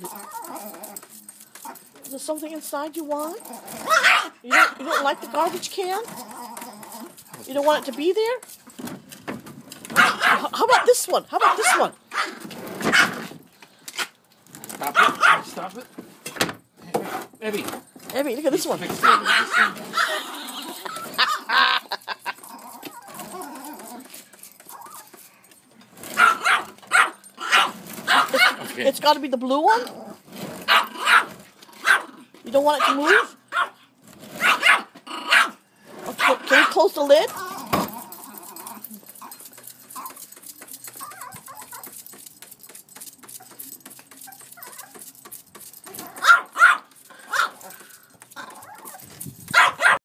Is there something inside you want? You don't like the garbage can? You don't want it to be there? How about this one? How about this one? Stop it. Stop it. Abby, look at this one. It's got to be the blue one? You don't want it to move? Okay, can we close the lid?